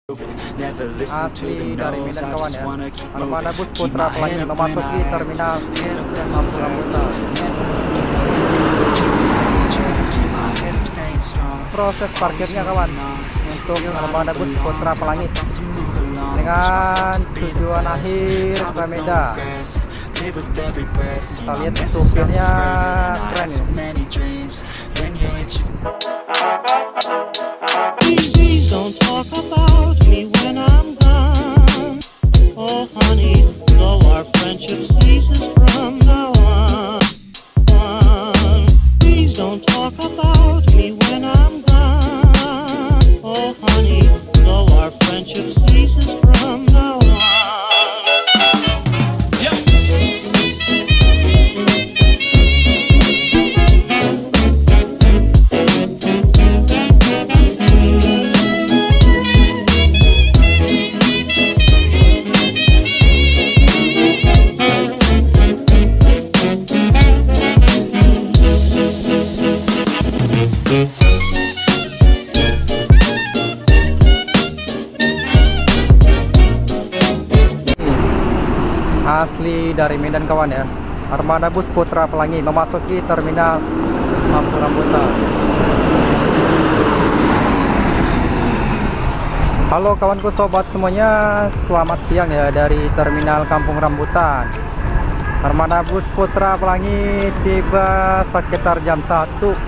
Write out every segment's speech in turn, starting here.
Asli dari Medan kawan ya. Armada bus Putra Pelangi memasuki terminal Kampung Rambutan. Proses parkirnya kawan untuk armada bus Putra Pelangi dengan tujuan akhir ke Medan. Kita lihat supirnya keren ya. Please don't talk about me when I'm gone. Oh honey, though our friendship ceases from now on. Please don't talk about me when I'm gone. Oh honey, though our friendship ceases from now on. Asli dari Medan kawan ya. Armada bus Putra Pelangi memasuki terminal Kampung Rambutan. Halo kawanku sobat semuanya, selamat siang ya dari terminal Kampung Rambutan. Armada bus Putra Pelangi tiba sekitar jam 1.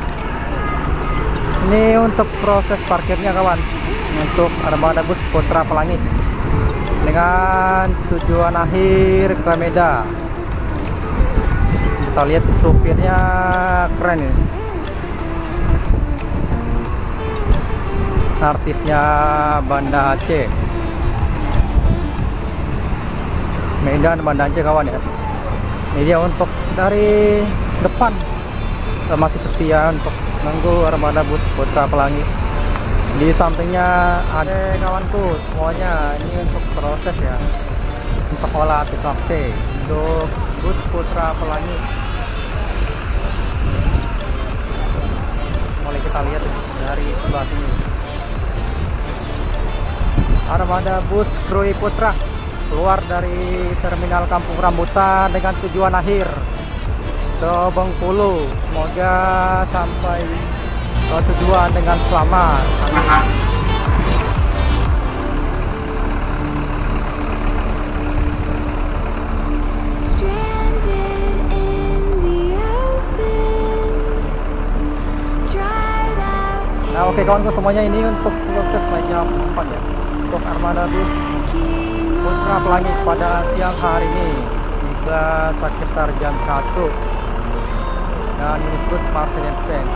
Ini untuk proses parkirnya kawan, untuk armada bus Putra Pelangi dengan tujuan akhir ke Medan. Kita lihat supirnya keren ya. Artisnya Banda Aceh, Medan Banda Aceh kawan ya. Ini dia untuk dari depan masih setia untuk menunggu armada bus Putra Pelangi. Di sampingnya ada kawanku semuanya, ini untuk proses ya, untuk olah TKP untuk bus Putra Pelangi. Mulai kita lihat dari sebelah sini. Armada bus Krui Putra keluar dari terminal Kampung Rambutan dengan tujuan akhir ke Bengkulu. Semoga sampai tujuan dengan selamat. Nah oke kawanku semuanya, ini untuk proses naik jam 4 ya, untuk armada bus Putra Pelangi pada siang hari ini hingga sekitar jam 1 dan minibus Mercedes-Benz.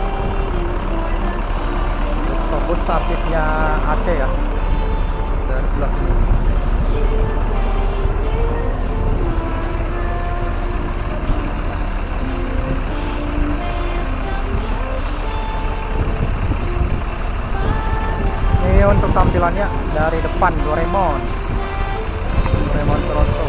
Bus artisnya Aceh ya, dari sebelah sini. Ini untuk tampilannya dari depan Doraemon Toronto.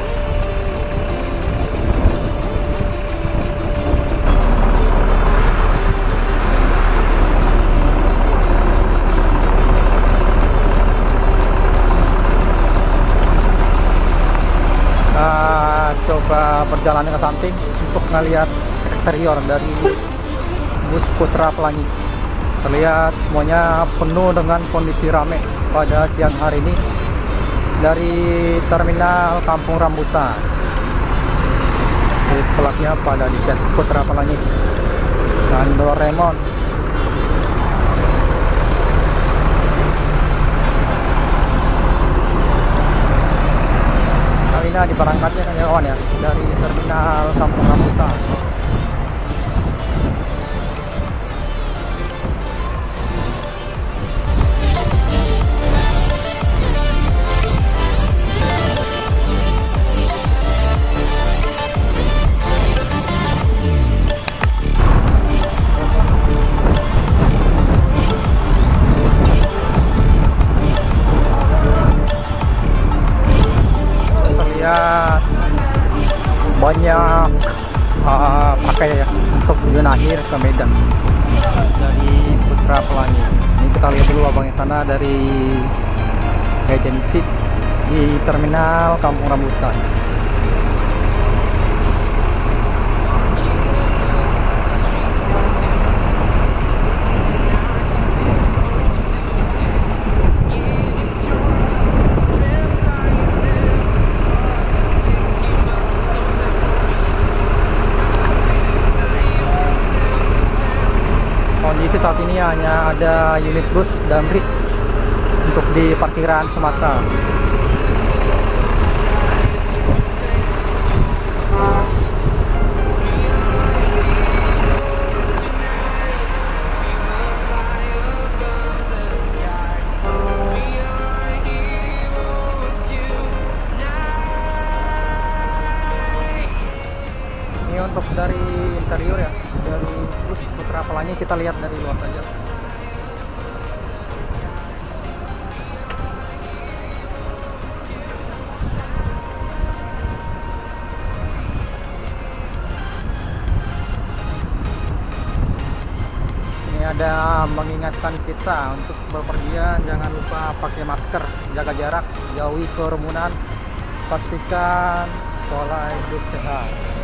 Coba perjalanan ke samping untuk melihat eksterior dari bus Putra Pelangi. Terlihat semuanya penuh dengan kondisi ramai pada siang hari ini dari terminal Kampung Rambutan. Pelaknya pada di set Putra Pelangi dan Doraemon. Di perangkatnya kan ya kawan ya, dari terminal Kampung Rambutan. Banyak pakai ya untuk tujuan akhir ke Medan dari Putra Pelangi. Ini kita lihat dulu abang yang sana dari agensi di terminal Kampung Rambutan. Kondisi saat ini hanya ada unit bus Damri untuk di parkiran semata. Ini untuk dari interior ya, dari bus Putra Pelangi kita lihat dari luar saja. Ini ada mengingatkan kita untuk bepergian jangan lupa pakai masker, jaga jarak, jauhi kerumunan, pastikan pola hidup sehat.